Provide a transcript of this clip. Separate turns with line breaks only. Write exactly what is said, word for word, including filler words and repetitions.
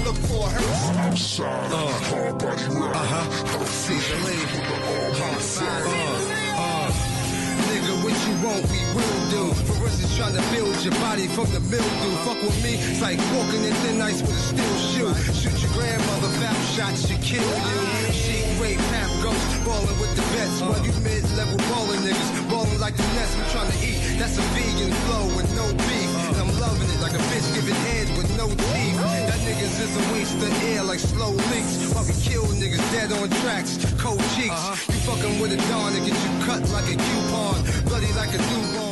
look for a hearse.
Outside, uh, hard body ride.
Uh-huh. See the lady. Hard side. Uh, uh. Nigga, what you want, we will do. For instance, trying to build your body from the mildew. Fuck with me, it's like walking in thin ice with a steel shoe. Shoot your grandmother, foul shots, she kill you. She rape, half ghost, ballin' with the vets. While you mid-level ballin' niggas, ballin' like the Nets. We trying to eat, that's a vegan flow with no beef. And I'm loving it like a bitch giving head with no teeth. That niggas is a waste of air like slow leaks. While we kill niggas dead on tracks, cold cheeks. You fucking with a dawn and get you cut like a coupon. Bloody like a newborn.